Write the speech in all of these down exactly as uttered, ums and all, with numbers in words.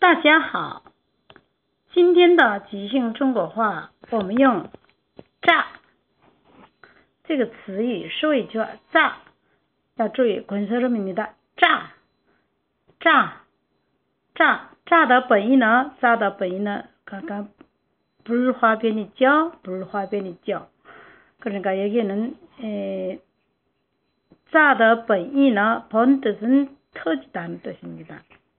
大家好，今天的即兴中国话，我们用炸这个词语说一句话。炸要注意권설음입니다。炸炸炸炸的本意呢？炸的本意呢？刚刚불화변이죠. 불화변이죠. 그러니까 여기는 에, 짜의 본의는 본 뜻은 터지다는 뜻입니다.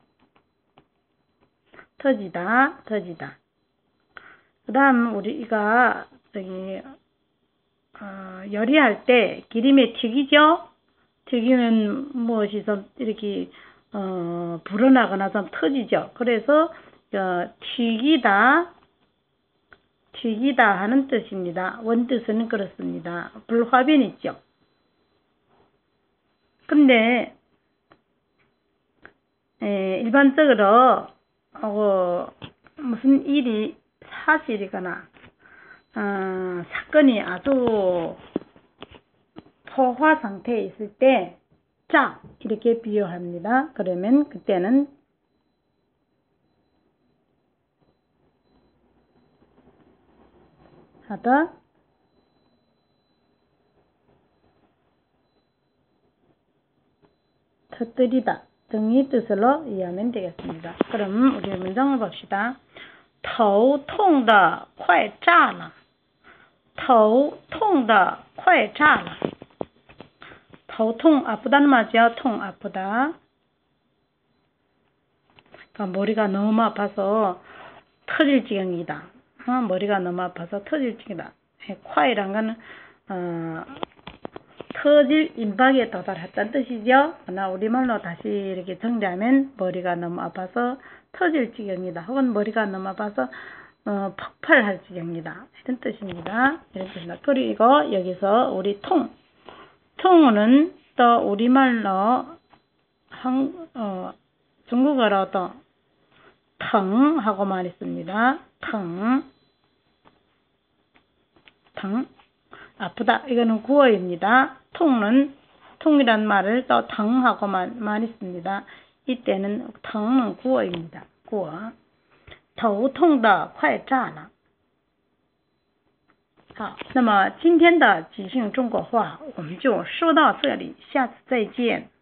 터지다, 터지다. 그 다음 우리가 저기 어, 요리할 때 기름에 튀기죠. 튀기면 무엇이 좀 이렇게 어, 불어나거나 좀 터지죠. 그래서 어, 튀기다, 튀기다 하는 뜻입니다. 원뜻은 그렇습니다. 불화변 있죠. 근데 에, 일반적으로 어, 무슨 일이 사실이거나 어, 사건이 아주 포화 상태에 있을 때 짜 이렇게 비유합니다. 그러면 그때는 하다 터뜨리다 등의 뜻으로 이해하면 되겠습니다. 그럼 우리 문장을 봅시다. 头痛的快炸了头痛的快炸了头痛아프다는 말이죠. 통 아프다. 그러니까 머리가 너무 아파서 터질 지경이다. 어, 머리가 너무 아파서 터질 지경이다. 콰이란 거는 어, 터질 임박에 도달했다는 뜻이죠. 나 우리말로 다시 이렇게 정리하면 머리가 너무 아파서 터질 지경이다. 혹은 머리가 너무 아파서 어, 폭발할 지경이다. 이런 뜻입니다. 이런 뜻입니다. 그리고 여기서 우리 통, 통은 또 우리말로 한, 어, 중국어로도 텅 하고 말했습니다. 텅, 텅, 아프다. 이거는 구어입니다. 통은 통이란 말을 또 텅 하고 말, 말했습니다. 이때는 텅은 구어입니다. 구어. 头痛的快炸了好，那么今天的即兴中国话我们就说到这里，下次再见。